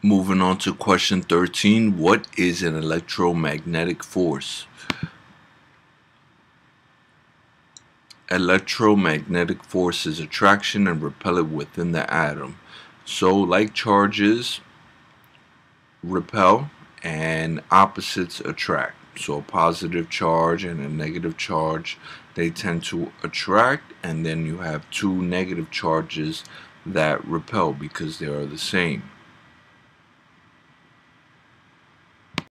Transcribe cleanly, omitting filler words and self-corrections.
Moving on to question 13. What is an electromagnetic force? Electromagnetic force is attraction and repellent within the atom. So, like charges repel and opposites attract. So, a positive charge and a negative charge, they tend to attract, and then you have two negative charges that repel because they are the same.